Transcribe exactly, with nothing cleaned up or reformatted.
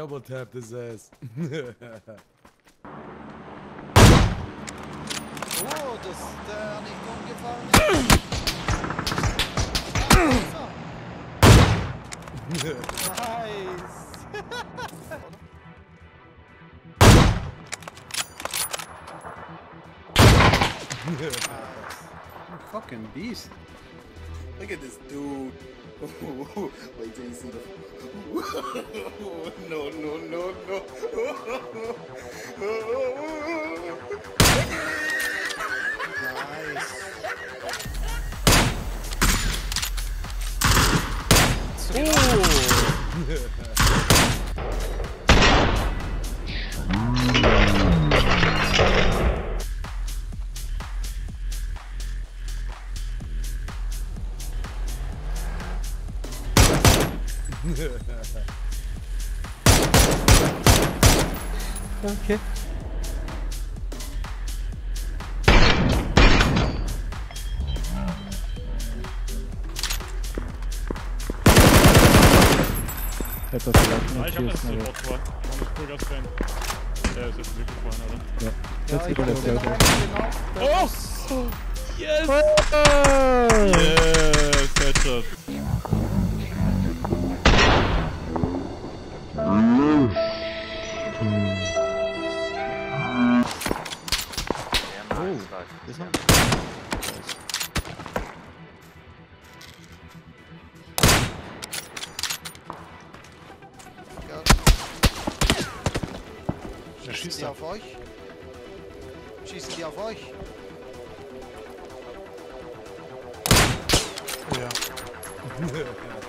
double tapped his ass. Oh, das ist der nicht umgefallen. Nice. Fucking beast. Look at this dude. Wait till you see the. No, no, no, no. Nice. Oh! Okay. Hätte das vielleicht Ja, ich hab noch das aber... Bot vor. Ich muss Vollgas rein. Der ist jetzt wirklich vorne, oder? Ja. Ja, Jetzt ich wieder hab der genau, Selber. genau. Oh! Yes! Yes! Headshot. Oh, das noch. Ja. Schießen die auf euch? Schießen die auf euch? Ja.